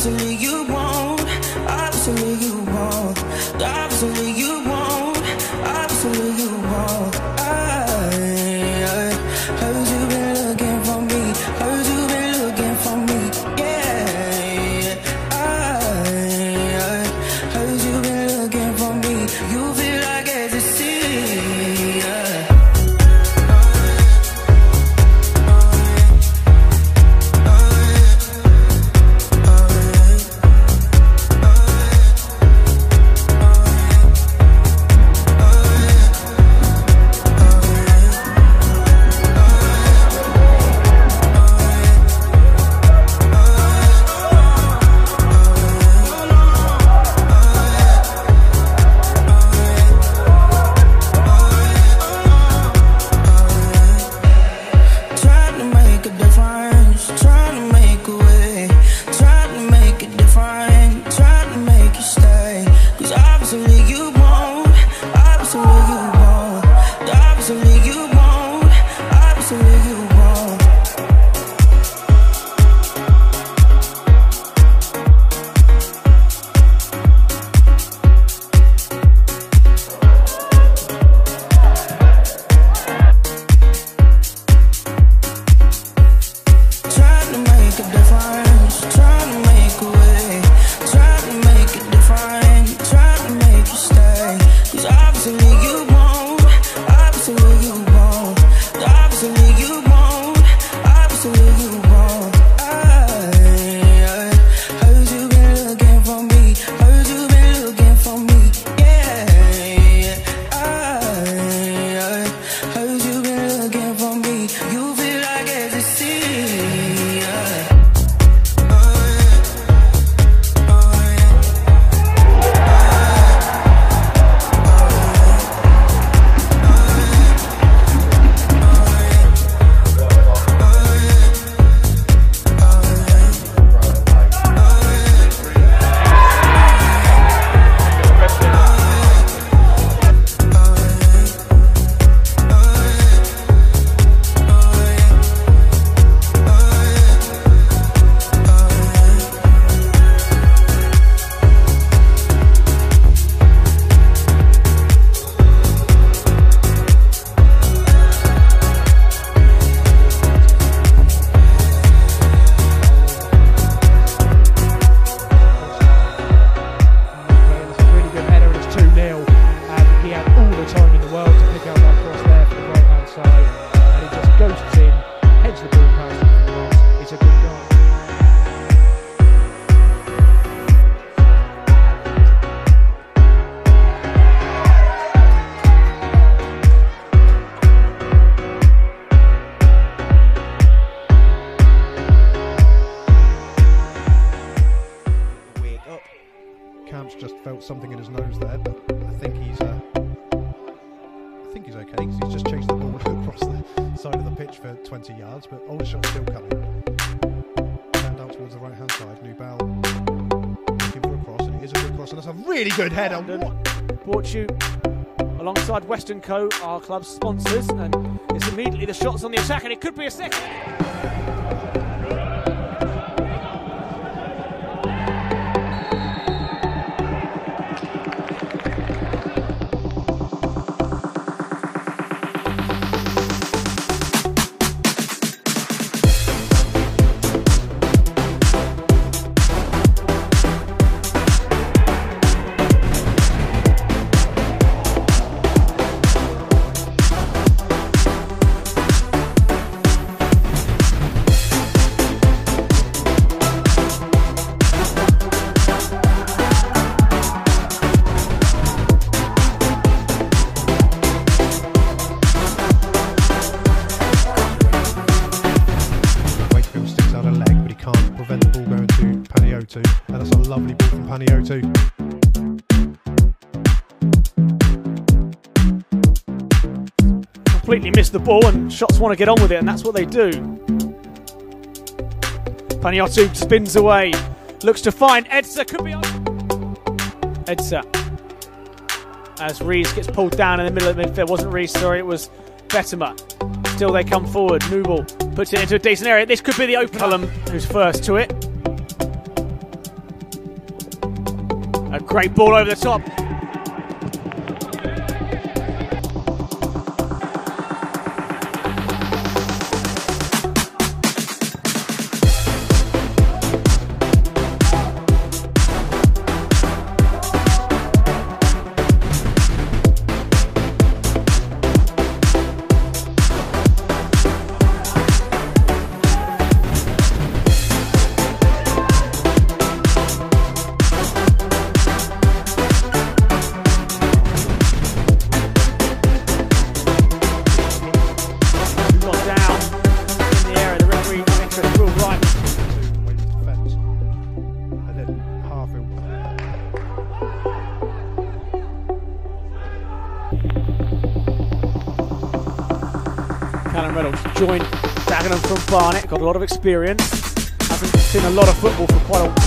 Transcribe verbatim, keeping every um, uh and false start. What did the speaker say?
Obviously you won't, obviously you won't, obviously you won't, obviously you won't. I, I heard you been looking for me, heard you been looking for me, yeah. I, I heard you been looking for me, you feel like ecstasy, yeah. Just felt something in his nose there, but I think he's uh, I think he's okay because he's just chased the ball across the side of the pitch for twenty yards, but Aldershot's still coming. Down, down towards the right hand side. Nubal looking for a cross, and it is a good cross, and that's a really good header. Brought you alongside Western Co, our club's sponsors, and it's immediately the shots on the attack, and it could be a second. And that's a lovely ball from Paniotu. Completely missed the ball, and shots want to get on with it, and that's what they do. Paniotu spins away, looks to find Edsa, could be on. Edsa, as Rees gets pulled down in the middle of the midfield. Wasn't Rees, sorry, it was Bettimer. Still they come forward. Nubal puts it into a decent area. This could be the open. Cullum, who's first to it. Great ball over the top. Callum Reynolds joined Dagenham from Barnet, got a lot of experience, hasn't seen a lot of football for quite a while.